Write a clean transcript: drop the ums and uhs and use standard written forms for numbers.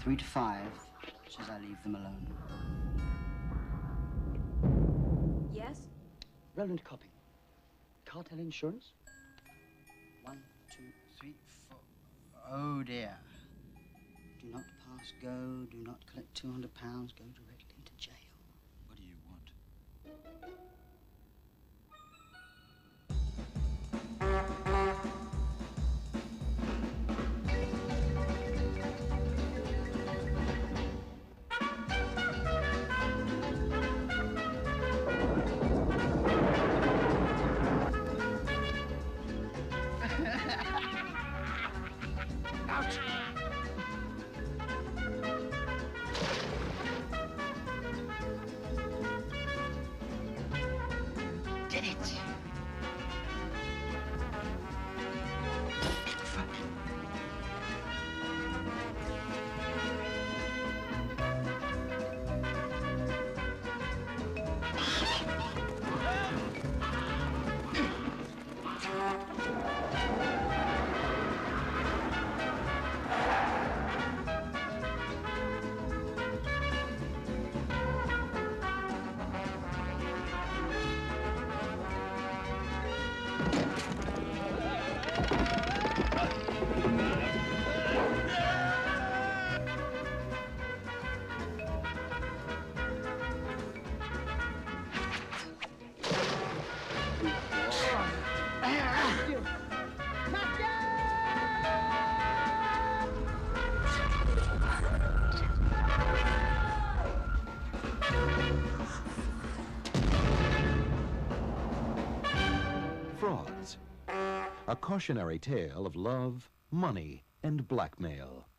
3 to 5 says I leave them alone. Yes? Roland Copping. Cartel insurance? 1, 2, 3, 4. Oh, dear. Do not pass go. Do not collect £200. Go directly to jail. What do you want? Ouch! Did it! Frauds. A cautionary tale of love, money, and blackmail.